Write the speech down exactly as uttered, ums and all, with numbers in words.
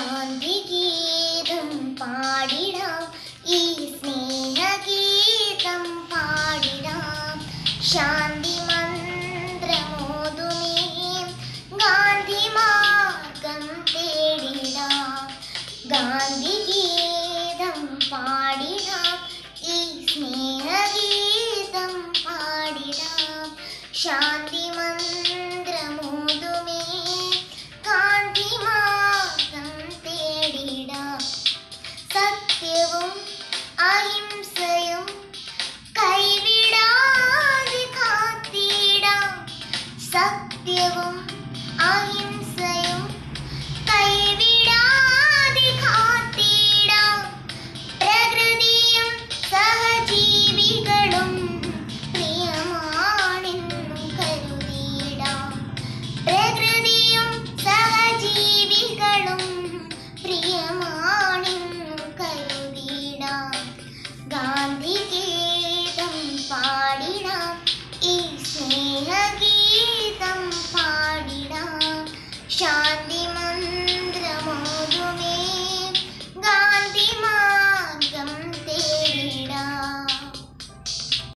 ഗാന്ധിഗീതം പാടിടാം, ഈ സ്നേഹഗീതം പാടിടാം. ശാന്തി മന്ത്രമോതുമേ ഗാന്ധി മാർഗം തേടിടാം. ഗാന്ധിഗീതം പാടിടാം, ഈ സ്നേഹഗീതം പാടിടാം. ശാന്തി മന്ത്രമോതുമേ ഗാന്ധി മാർഗം തേടിടാം. സത്യവും അഹിംസയും കൈവിടാതെ കാത്തിടാം. സത്യവും അഹിംസയും കൈവിടാതെ കാത്തിടാം. പ്രകൃതിയും സഹജീവികളും പ്രിയമാണെന്നു കരുതിയിടാം. പ്രകൃതിയും സഹജീവികളും പ്രിയമാണെന്നു കരുതിയിടാം. ഗാന്ധിഗീതം പാടിടാം, ഈ സ്നേഹഗീതം പാടിടാം. ശാന്തി